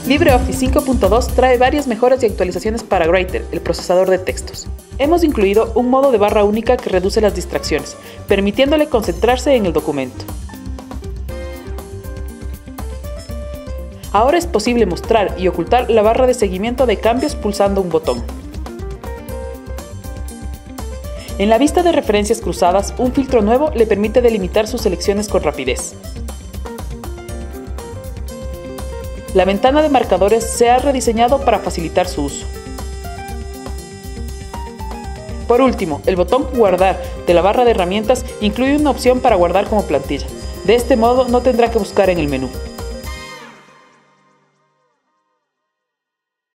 LibreOffice 5.2 trae varias mejoras y actualizaciones para Writer, el procesador de textos. Hemos incluido un modo de barra única que reduce las distracciones, permitiéndole concentrarse en el documento. Ahora es posible mostrar y ocultar la barra de seguimiento de cambios pulsando un botón. En la vista de referencias cruzadas, un filtro nuevo le permite delimitar sus selecciones con rapidez. La ventana de marcadores se ha rediseñado para facilitar su uso. Por último, el botón Guardar de la barra de herramientas incluye una opción para guardar como plantilla. De este modo no tendrá que buscar en el menú.